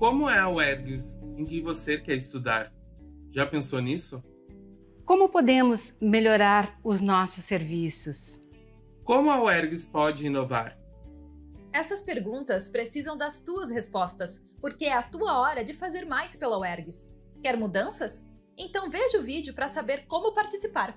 como é a UERGS em que você quer estudar? Já pensou nisso? Como podemos melhorar os nossos serviços? Como a UERGS pode inovar? Essas perguntas precisam das tuas respostas, porque é a tua hora de fazer mais pela UERGS. Quer mudanças? Então veja o vídeo para saber como participar.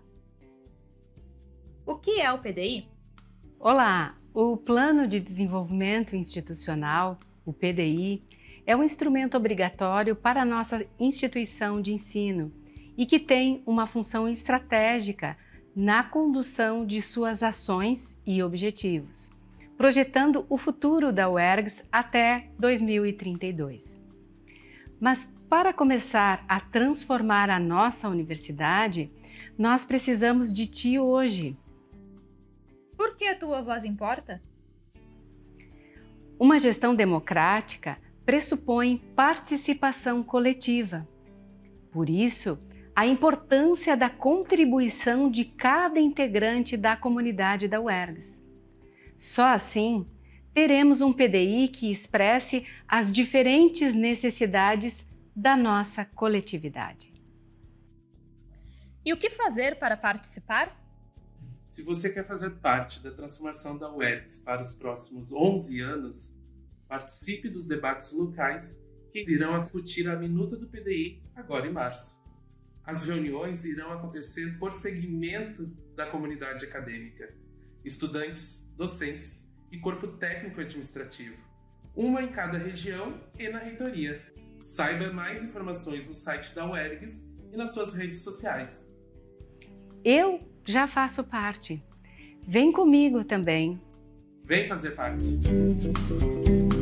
O que é o PDI? Olá! O Plano de Desenvolvimento Institucional, o PDI, é um instrumento obrigatório para a nossa instituição de ensino e que tem uma função estratégica na condução de suas ações e objetivos, projetando o futuro da UERGS até 2032. Mas para começar a transformar a nossa universidade, nós precisamos de ti hoje. Por que a tua voz importa? Uma gestão democrática pressupõe participação coletiva. Por isso, a importância da contribuição de cada integrante da comunidade da UERGS. Só assim, teremos um PDI que expresse as diferentes necessidades da nossa coletividade. E o que fazer para participar? Se você quer fazer parte da transformação da UERGS para os próximos 11 anos, participe dos debates locais que irão a discutir a minuta do PDI agora em março. As reuniões irão acontecer por segmento da comunidade acadêmica, estudantes, docentes e corpo técnico administrativo, uma em cada região e na reitoria. Saiba mais informações no site da UERGS e nas suas redes sociais. Eu já faço parte. Vem comigo também. Vem fazer parte!